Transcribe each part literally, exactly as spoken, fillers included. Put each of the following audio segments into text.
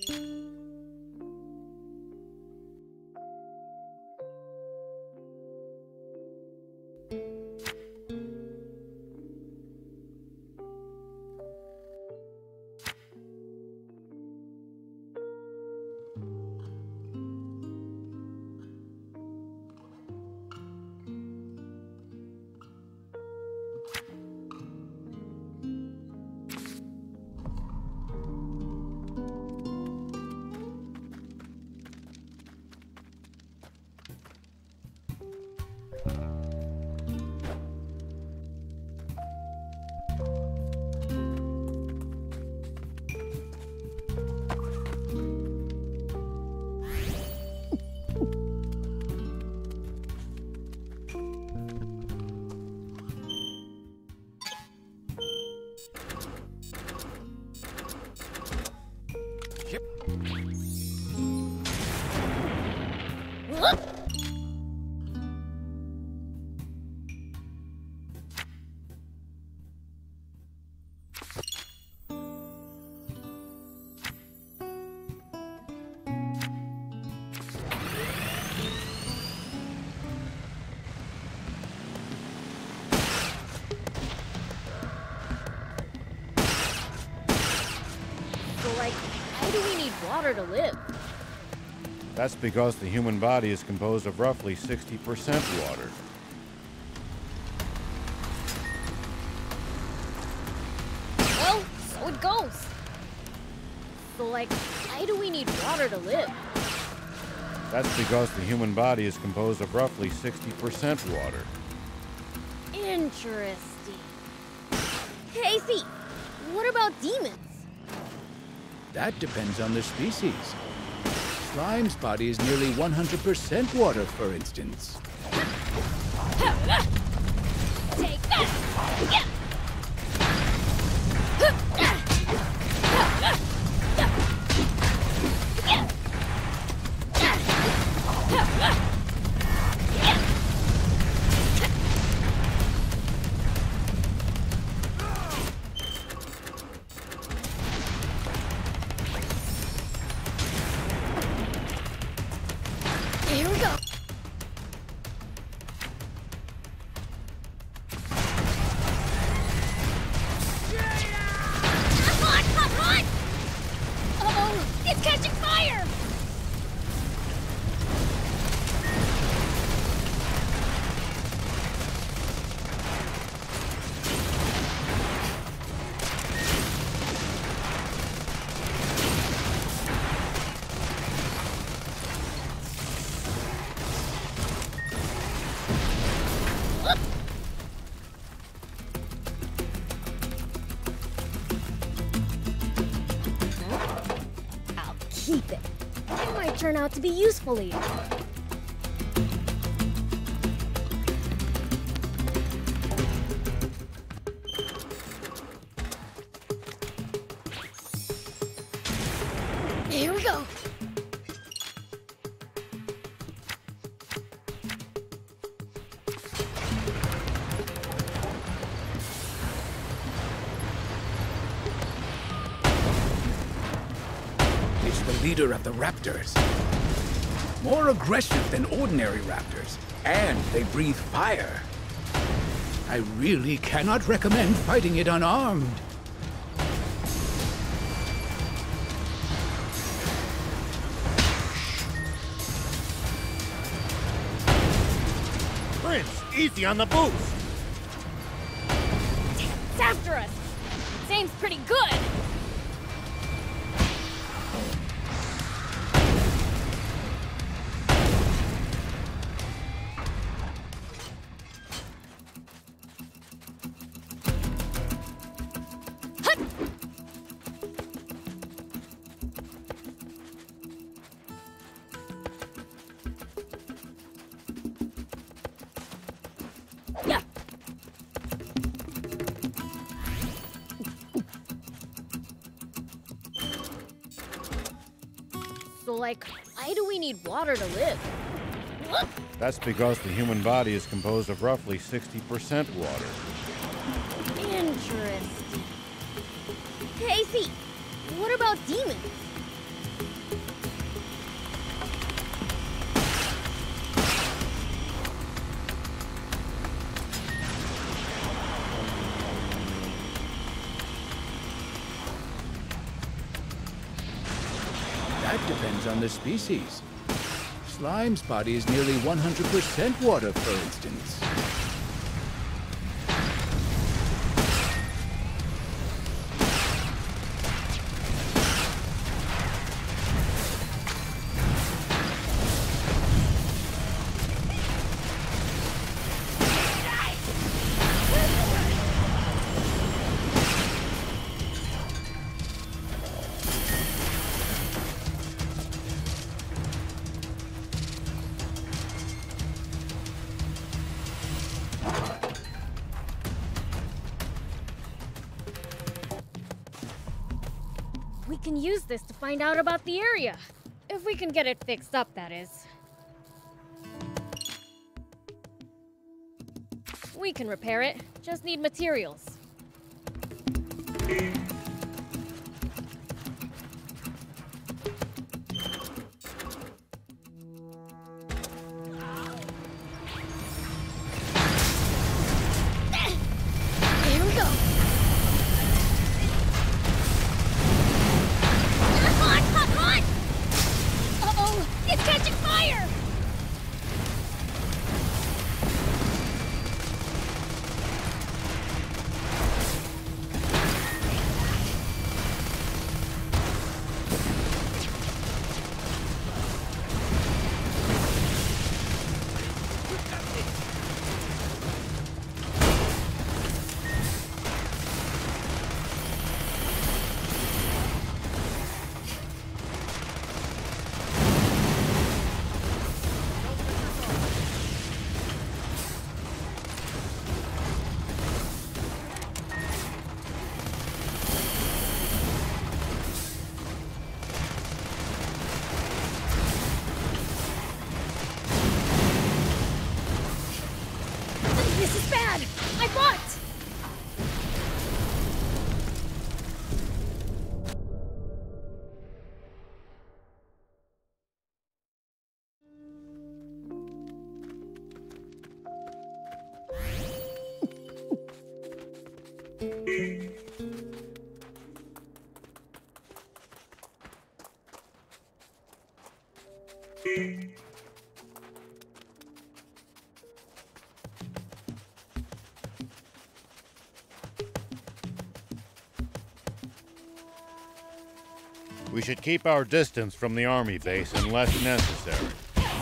Like, why do we need water to live? That's because the human body is composed of roughly sixty percent water. Well, so it goes. So, like, why do we need water to live? That's because the human body is composed of roughly sixty percent water. Interesting. Hey, Thief, what about demons? That depends on the species. Slime's body is nearly one hundred percent water, for instance. Take that! Here we go. Come on, come on! Uh-oh, it's catching fire! Keep it. It might turn out to be useful later. Here we go. It's the leader of the raptors. More aggressive than ordinary raptors, and they breathe fire. I really cannot recommend fighting it unarmed. Prince, easy on the boost! It's after us. It seems pretty good. Yeah. So, like, why do we need water to live? What? That's because the human body is composed of roughly sixty percent water. Interesting. Hey, Thief, what about demons? That depends on the species. Slime's body is nearly one hundred percent water, for instance. We can use this to find out about the area. If we can get it fixed up, that is. We can repair it. Just need materials. Here we go. Hot, hot, hot! Uh-oh, it's catching fire! This is bad! I fought! We should keep our distance from the army base unless necessary.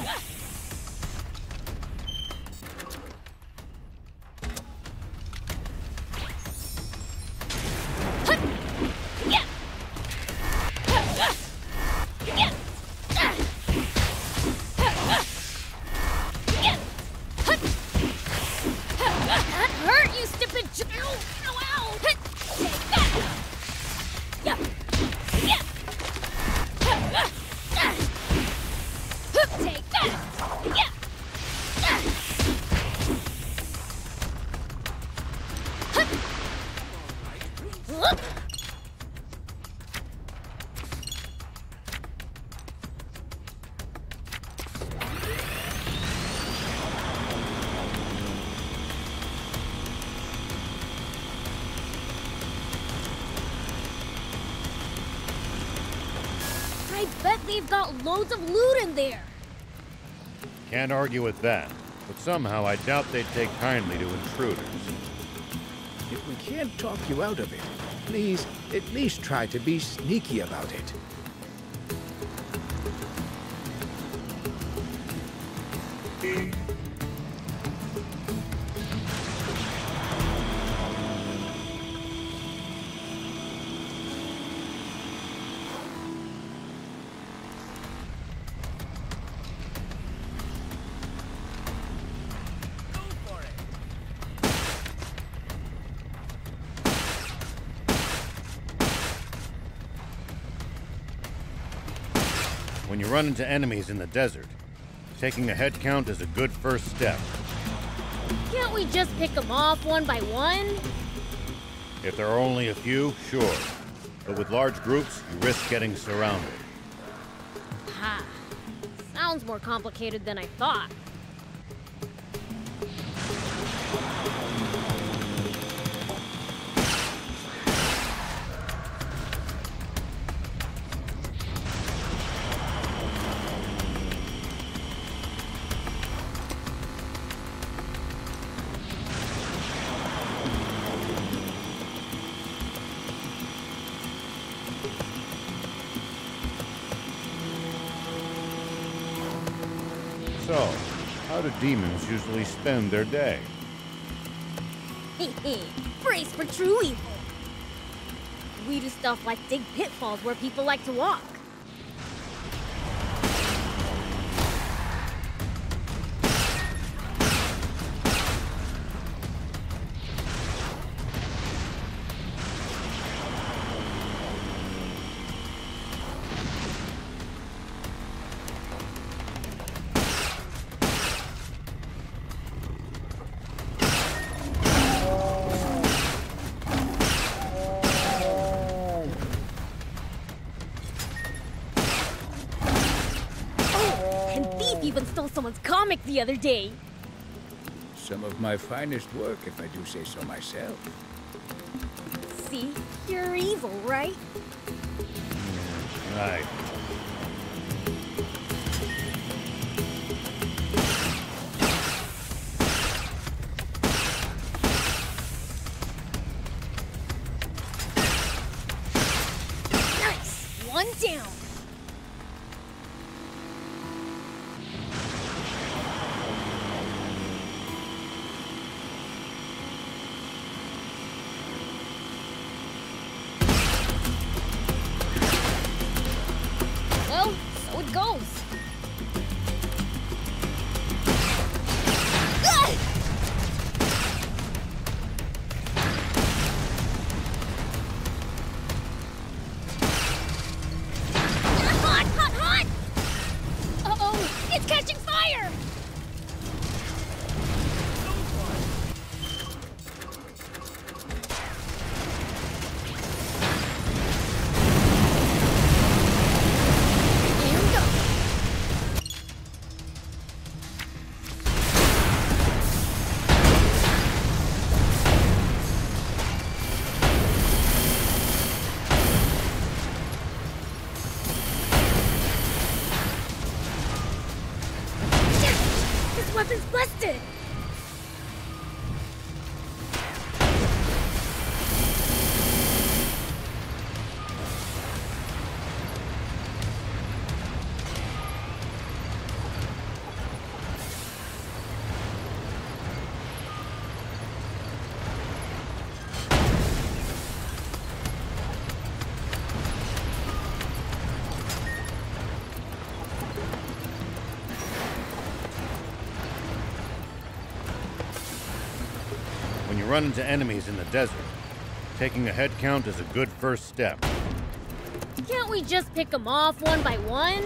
That hurt, you stupid j- Ow! Ow, ow! Take that! Yeah. Yeah. Take that! Yeah. Look. I bet they've got loads of loot in there. Can't argue with that, but somehow I doubt they'd take kindly to intruders. If we can't talk you out of it, please at least try to be sneaky about it. When you run into enemies in the desert, taking a head count is a good first step. Can't we just pick them off one by one? If there are only a few, sure. But with large groups, you risk getting surrounded. Ha. Sounds more complicated than I thought. So, how do demons usually spend their day? Brace for true evil. We do stuff like dig pitfalls where people like to walk. Even stole someone's comic the other day. Some of my finest work, if I do say so myself. See? You're evil, right? Right. Nice! One down. Well, so it goes. Ah! Hot, hot, hot! Uh-oh, it's catching fire! And go. Shit! This weapon's busted! When you run into enemies in the desert, taking a head count is a good first step. Can't we just pick them off one by one?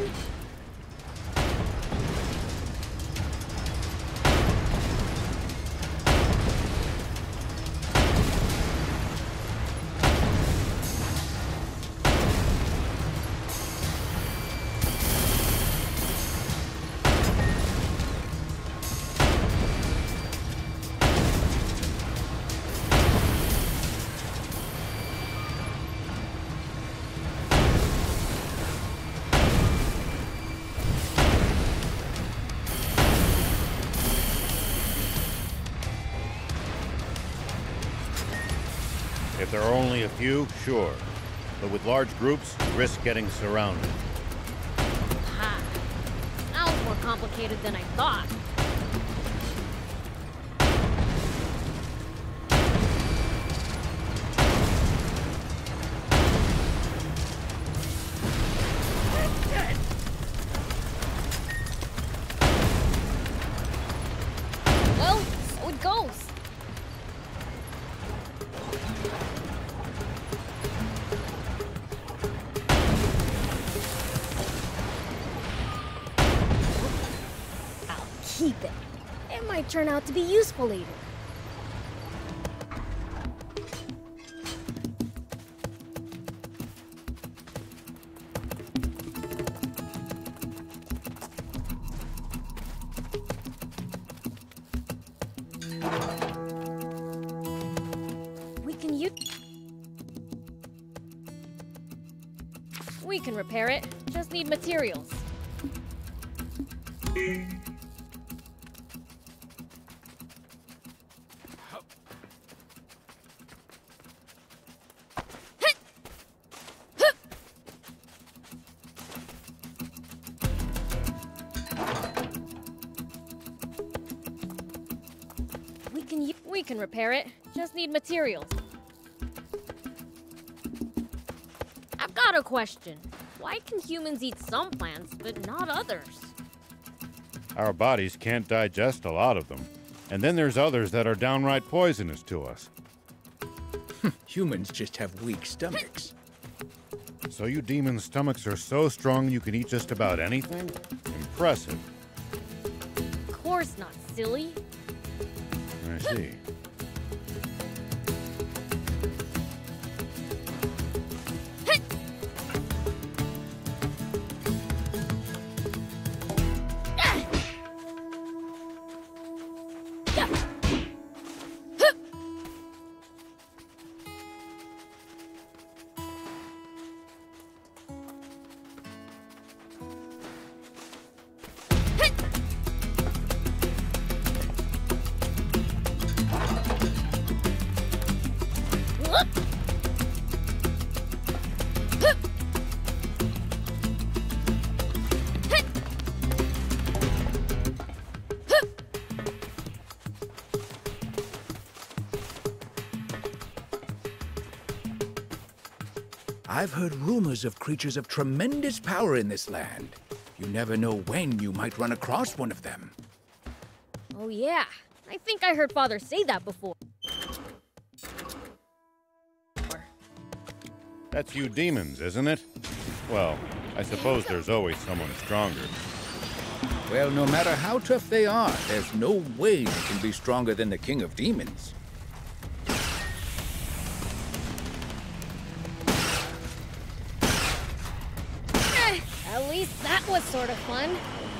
If there are only a few, sure. But with large groups, you risk getting surrounded. Ha! Sounds more complicated than I thought. Well, so it goes. I'll keep it. It might turn out to be useful later. We can use... We can repair it. Just need materials. We can repair it. Just need materials. I've got a question. Why can humans eat some plants, but not others? Our bodies can't digest a lot of them. And then there's others that are downright poisonous to us. Humans just have weak stomachs. So you demons' stomachs are so strong you can eat just about anything? Impressive. Of course not, silly. I see. I've heard rumors of creatures of tremendous power in this land. You never know when you might run across one of them. Oh yeah, I think I heard Father say that before. That's you demons, isn't it? Well, I suppose there's always someone stronger. Well, no matter how tough they are, there's no way they can be stronger than the King of Demons. At least that was sort of fun.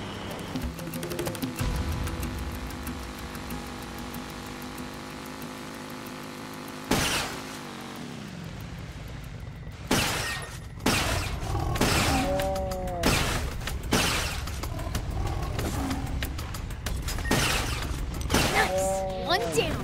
Nice! One down.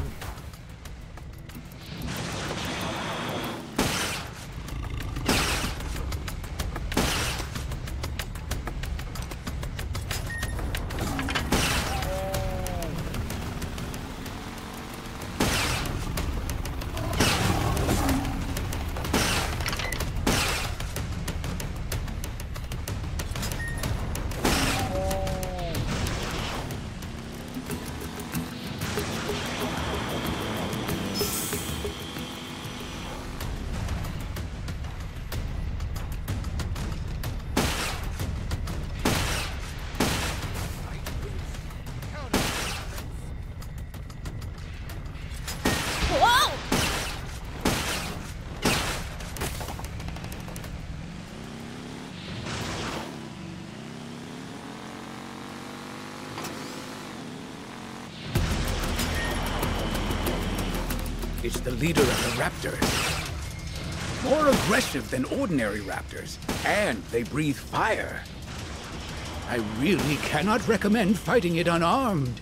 It's the leader of the raptors. More aggressive than ordinary raptors, and they breathe fire. I really cannot recommend fighting it unarmed.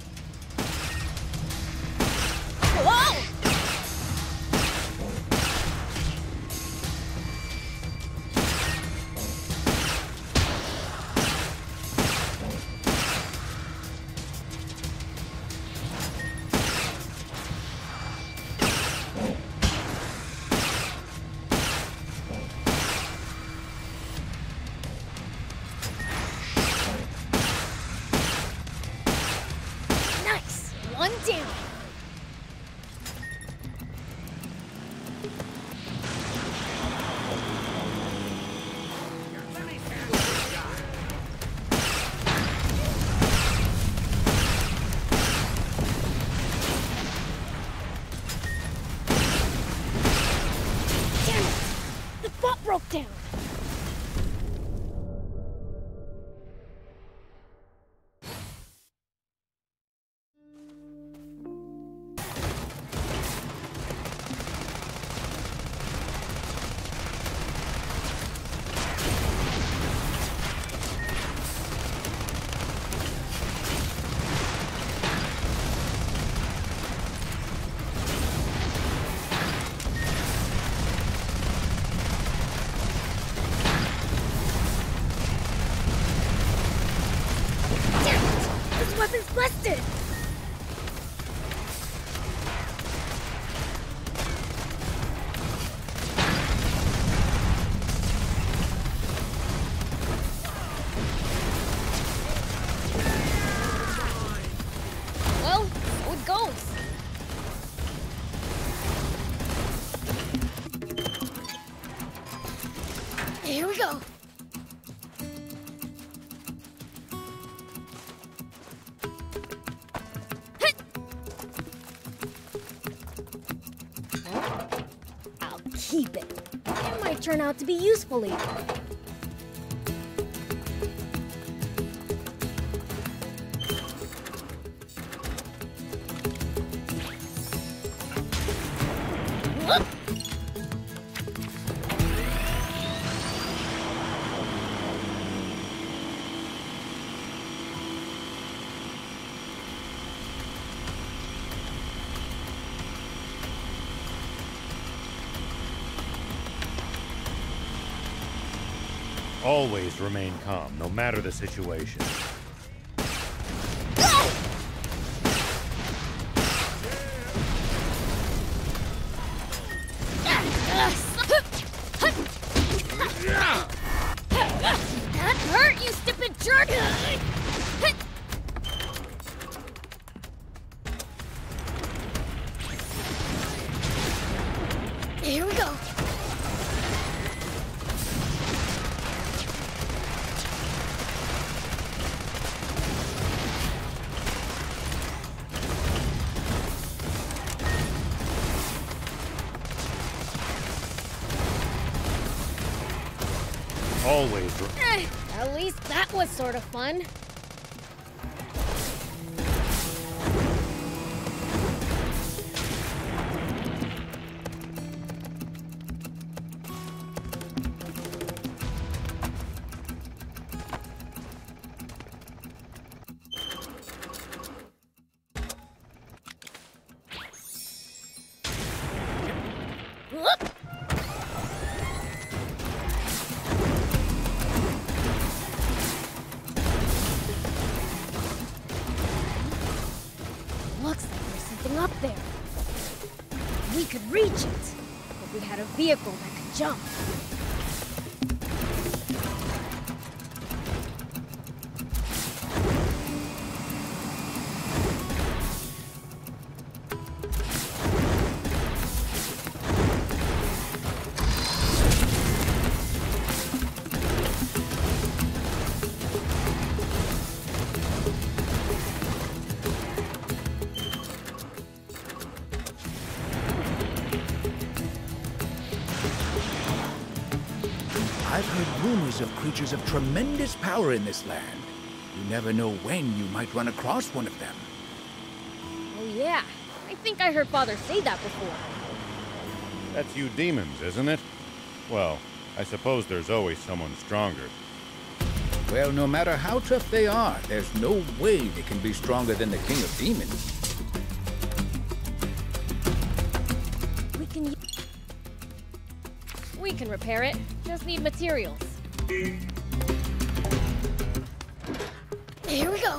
Whoa! Nice! One down. Damn it! The bot broke down. Damn it! This weapon's busted! keep it. It might turn out to be useful later. Whoop! Always remain calm, no matter the situation. That hurt, you stupid jerk! Here we go. Always. Re- Eh, at least that was sort of fun. Whoop! Looks like there's something up there. We could reach it if we had a vehicle that could jump. I've heard rumors of creatures of tremendous power in this land. You never know when you might run across one of them. Oh yeah, I think I heard Father say that before. That's you demons, isn't it? Well, I suppose there's always someone stronger. Well, no matter how tough they are, there's no way they can be stronger than the King of Demons. We can... u- We can repair it. Just need materials. Here we go.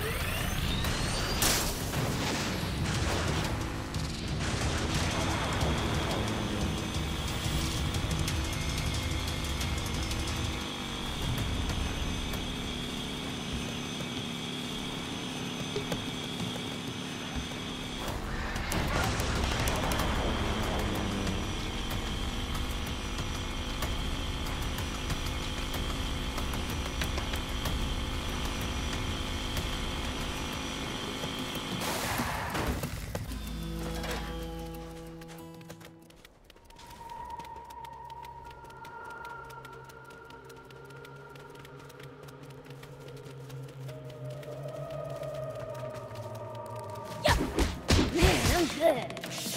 Man, I'm good.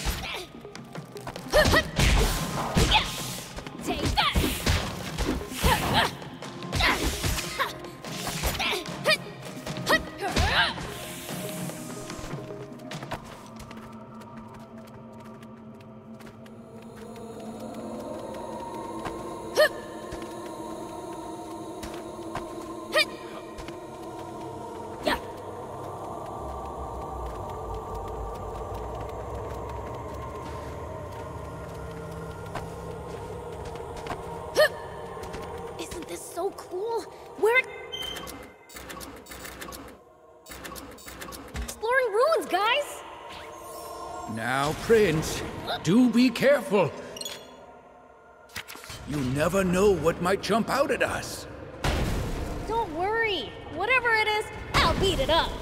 Take that! Yeah. Isn't this so cool? We're exploring ruins, guys! Now, Prince, do be careful. You never know what might jump out at us. Don't worry. Whatever it is, I'll beat it up.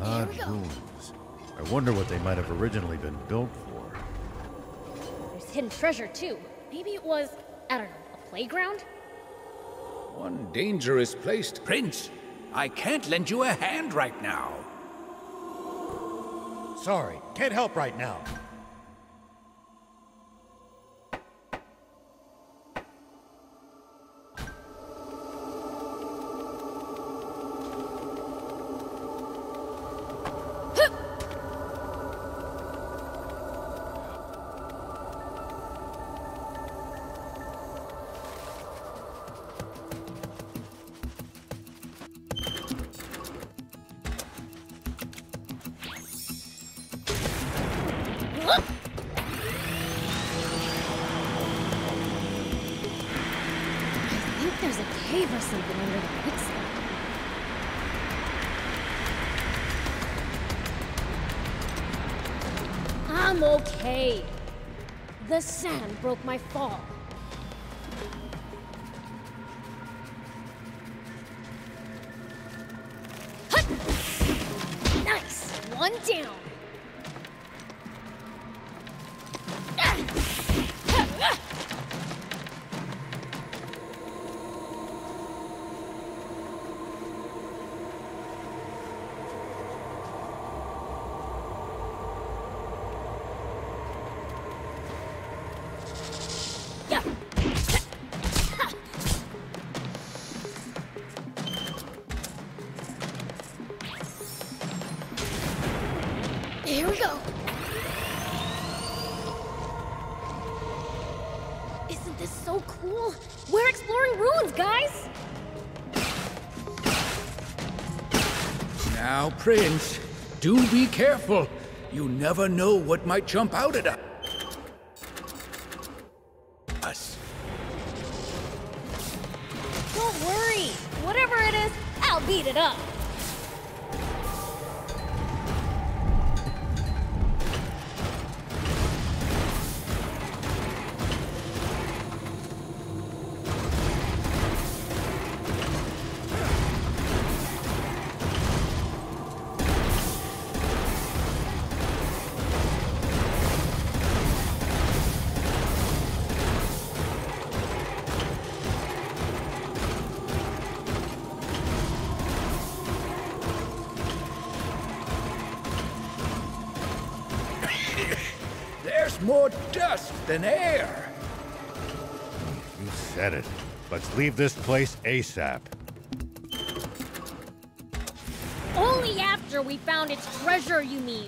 Odd we go. ruins. I wonder what they might have originally been built for. There's hidden treasure too. Maybe it was, I don't know, a playground? One dangerous place. Prince, I can't lend you a hand right now. Sorry, can't help right now. I think there's a cave or something under the quicksand. I'm okay. The sand broke my fall. Hut! Nice! One down. Yeah. Here we go. Isn't this so cool? We're exploring ruins, guys! Now, Prince, do be careful. You never know what might jump out at us. Don't worry. Whatever it is, I'll beat it up. There's more dust than air. You said it. Let's leave this place ASAP. Only after we found its treasure, you mean?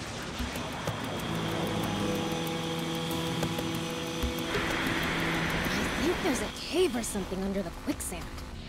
I think there's a cave or something under the quicksand.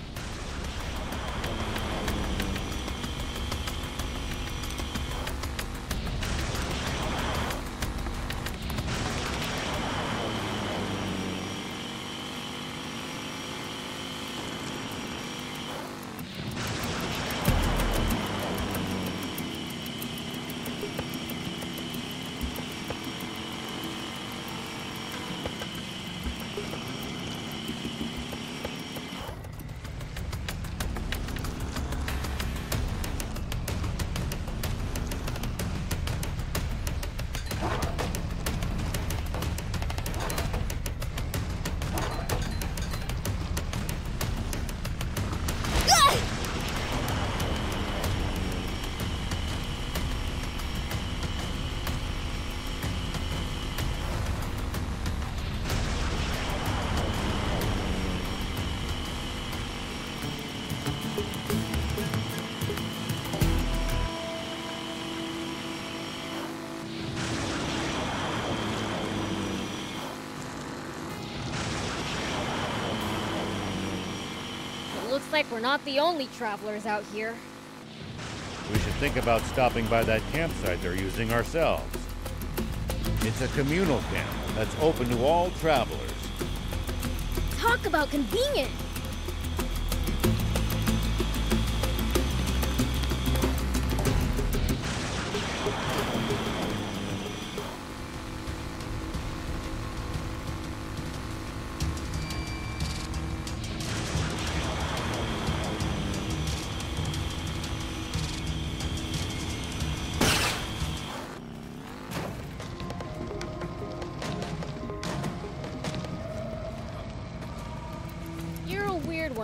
Looks like we're not the only travelers out here. We should think about stopping by that campsite they're using ourselves. It's a communal camp that's open to all travelers. Talk about convenient!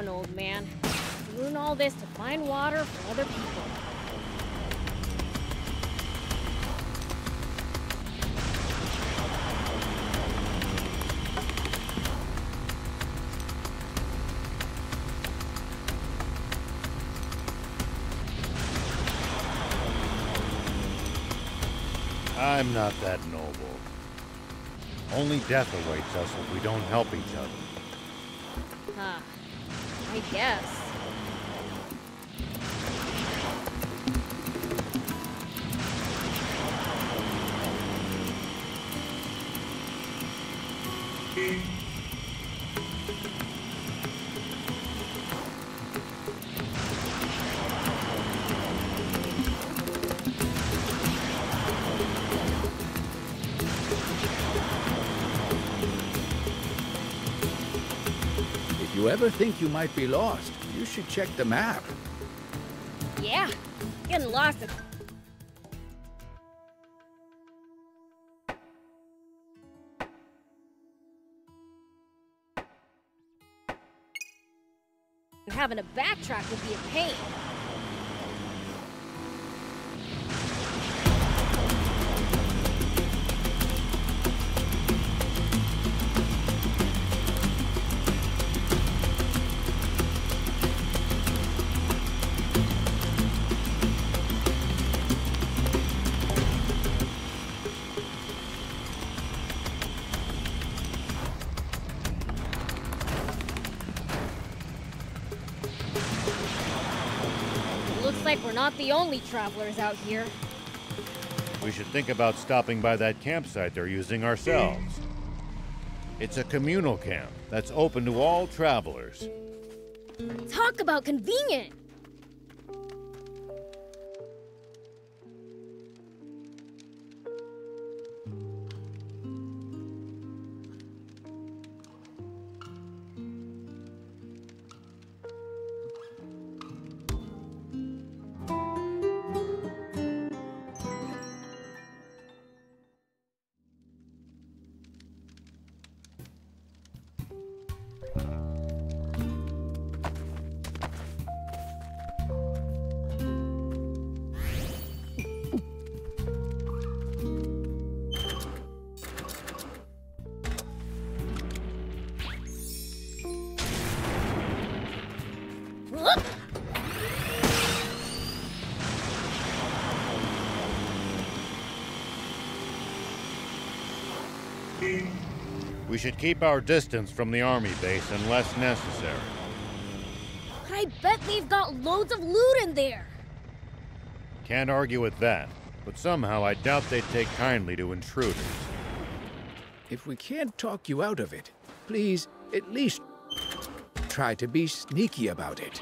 on, old man. Doing all this to find water for other people. I'm not that noble. Only death awaits us if we don't help each other. Huh. I guess. If you ever think you might be lost, you should check the map. Yeah, getting lost is... Having to backtrack would be a pain. Looks like we're not the only travelers out here. We should think about stopping by that campsite they're using ourselves. It's a communal camp that's open to all travelers. Talk about convenient! We should keep our distance from the army base unless necessary. But I bet they've got loads of loot in there! Can't argue with that, but somehow I doubt they'd take kindly to intruders. If we can't talk you out of it, please at least try to be sneaky about it.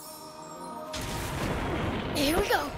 Here we go!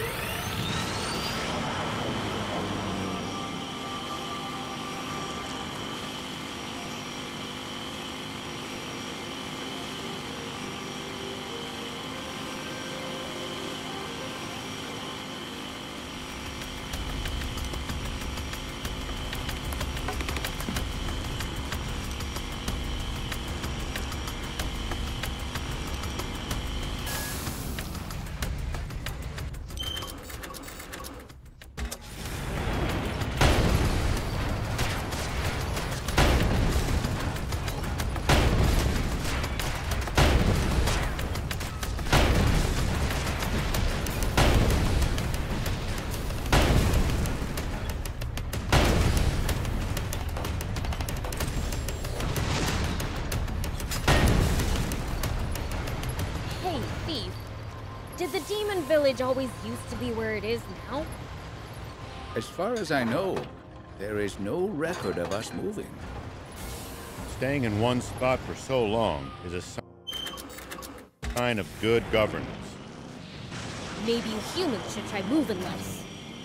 Hey, Thief. Did the Demon Village always used to be where it is now? As far as I know, there is no record of us moving. Staying in one spot for so long is a sign of good governance. Maybe you humans should try moving less.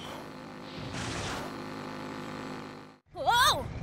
Whoa!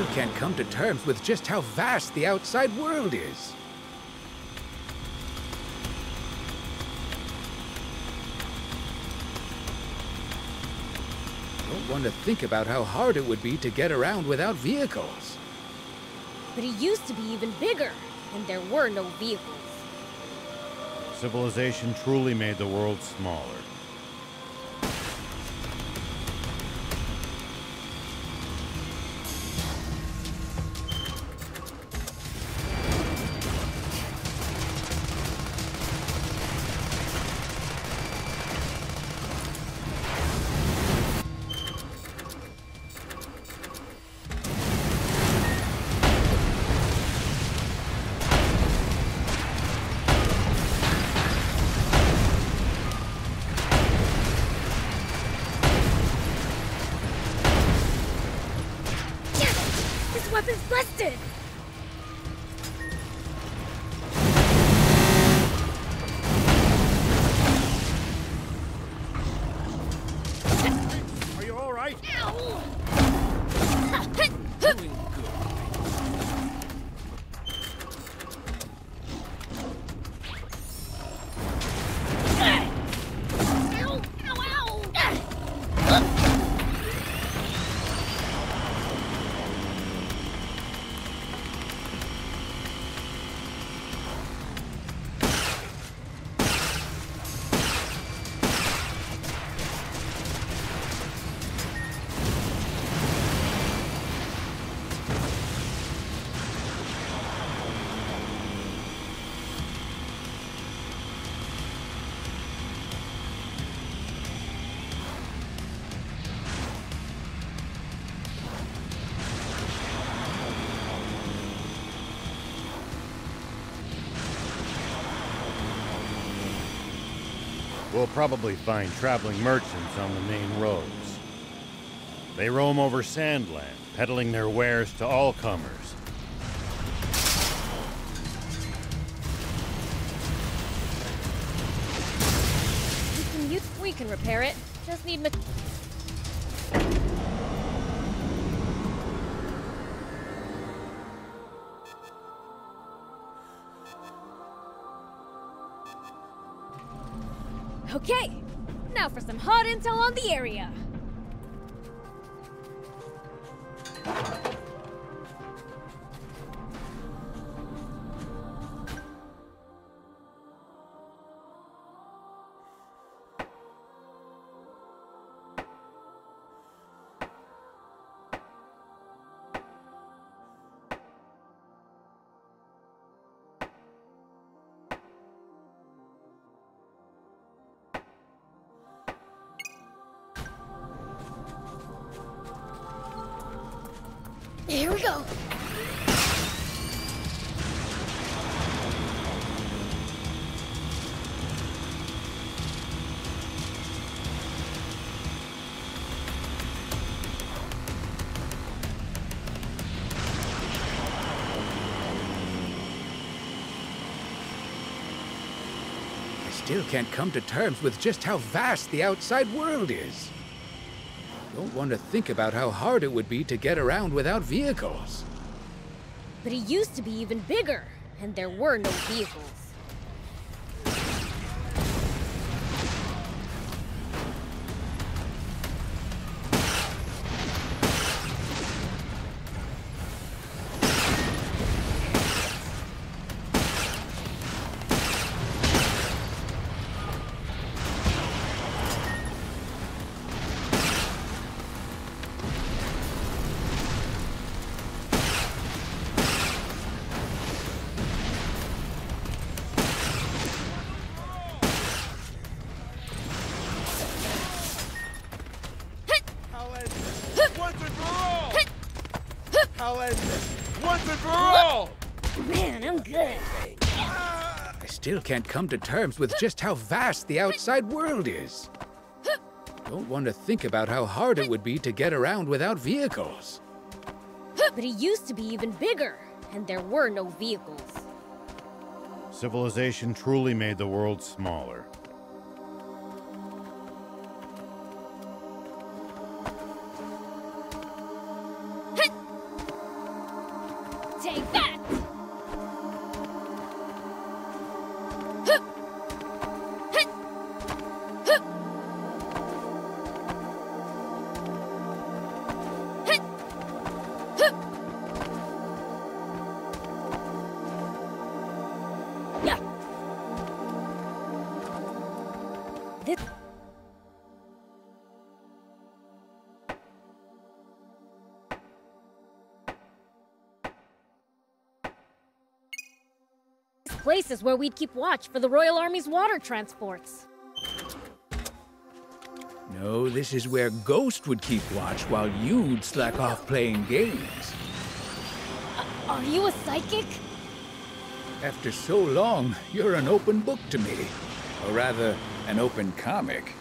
still can't come to terms with just how vast the outside world is. Don't want to think about how hard it would be to get around without vehicles. But it used to be even bigger, and there were no vehicles. Civilization truly made the world smaller. Weapon's busted! Are you all right? Ow! Doing good. Ow! Ow! Ow! We'll probably find traveling merchants on the main roads. They roam over Sandland, peddling their wares to all comers. We can use, we can repair it. Just need ma- Okay, now for some hot intel on the area. Here we go. I still can't come to terms with just how vast the outside world is. Don't want to think about how hard it would be to get around without vehicles. But it used to be even bigger, and there were no vehicles. I'll end this once and for all! Man, I'm good. I still can't come to terms with just how vast the outside world is. Don't want to think about how hard it would be to get around without vehicles. But it used to be even bigger, and there were no vehicles. Civilization truly made the world smaller. This place is where we'd keep watch for the Royal Army's water transports. No, this is where Ghost would keep watch while you'd slack off playing games. Are you a psychic? After so long, you're an open book to me. Or rather, an open comic.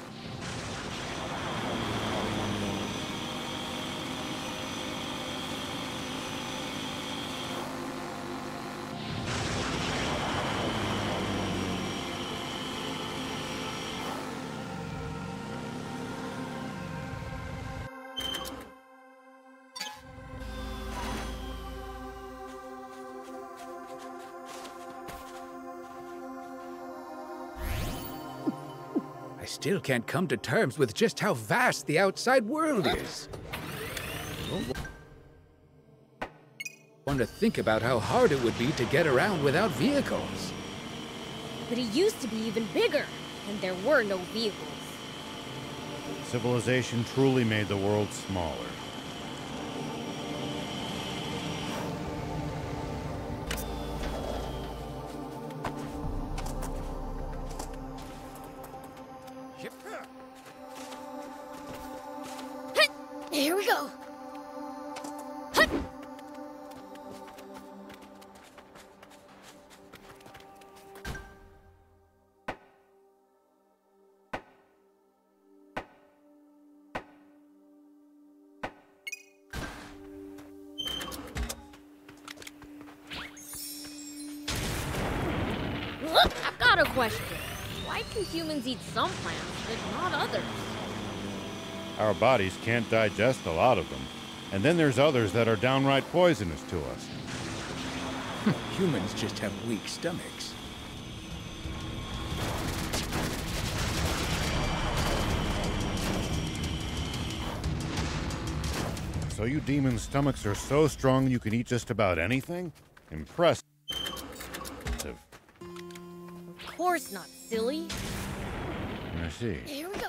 I still can't come to terms with just how vast the outside world is. Don't want to think about how hard it would be to get around without vehicles. But it used to be even bigger, and there were no vehicles. Civilization truly made the world smaller. Here we go. Hut! Look, I've got a question. Why can humans eat some plants, but not others? Our bodies can't digest a lot of them. And then there's others that are downright poisonous to us. Humans just have weak stomachs. So you demons' stomachs are so strong you can eat just about anything? Impressive. Of course not, silly. I see. Here we go.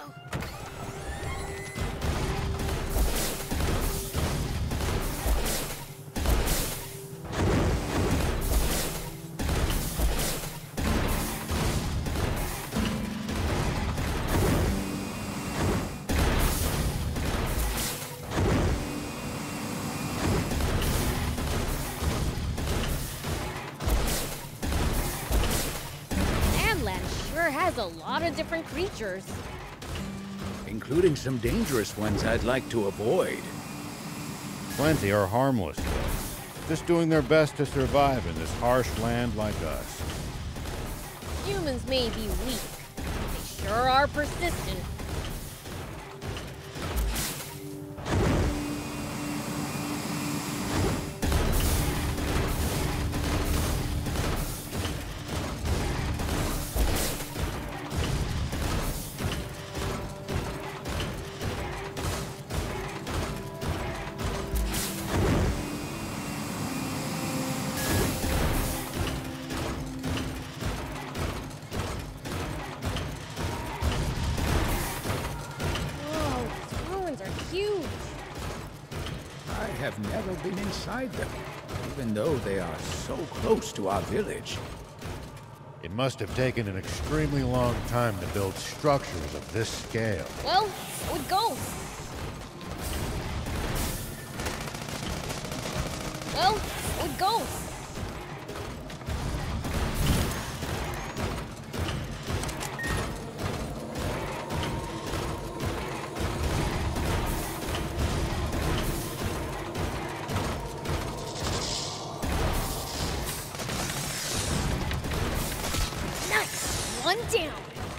Has a lot of different creatures. Including some dangerous ones I'd like to avoid. Plenty are harmless, though. Just doing their best to survive in this harsh land like us. Humans may be weak, but they sure are persistent. Huge. I have never been inside them, even though they are so close to our village. It must have taken an extremely long time to build structures of this scale. Well, so it goes. Well, so it goes. One down.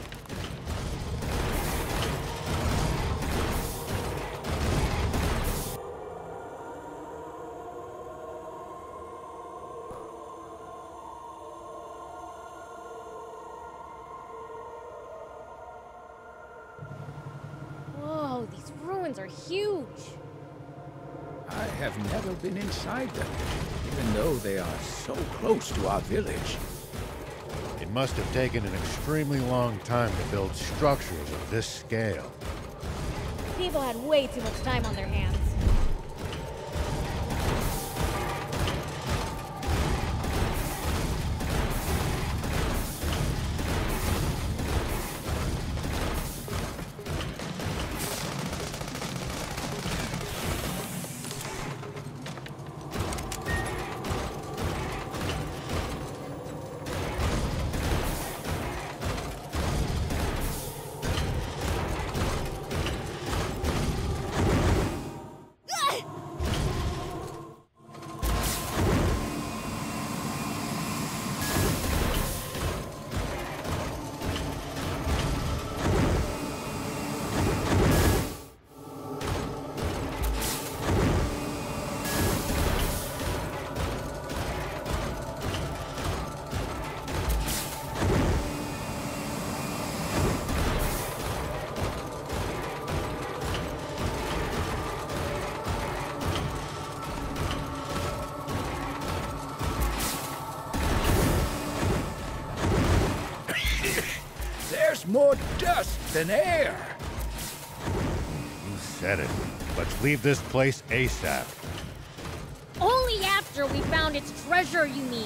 Whoa, these ruins are huge. I have never been inside them, even though they are so close to our village. It must have taken an extremely long time to build structures of this scale. People had way too much time on their hands. There's more dust than air. You said it. Let's leave this place ASAP. Only after we found its treasure, you mean?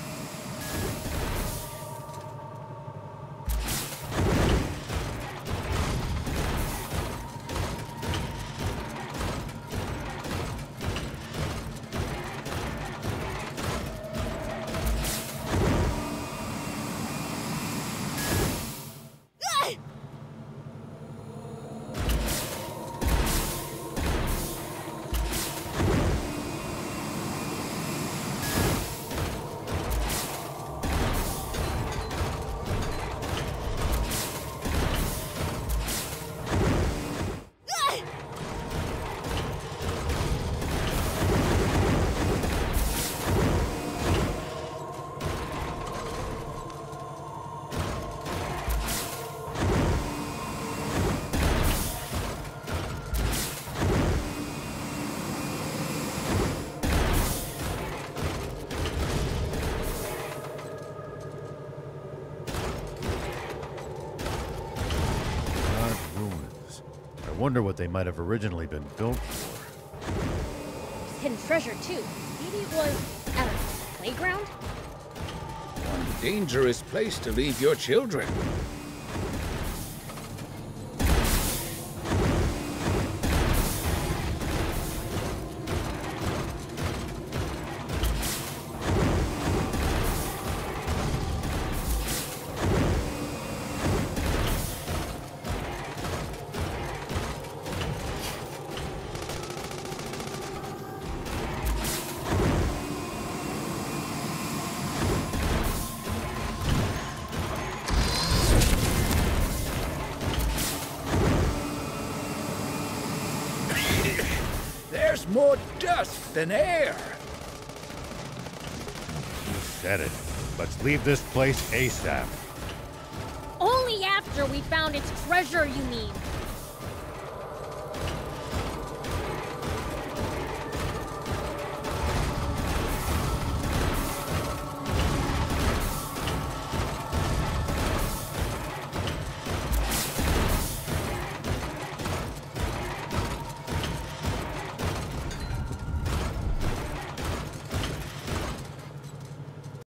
I wonder what they might have originally been built for. There's hidden treasure, too. Maybe it was at a playground? One dangerous place to leave your children. There's more dust than air. You said it. Let's leave this place ASAP. Only after we found its treasure, you mean?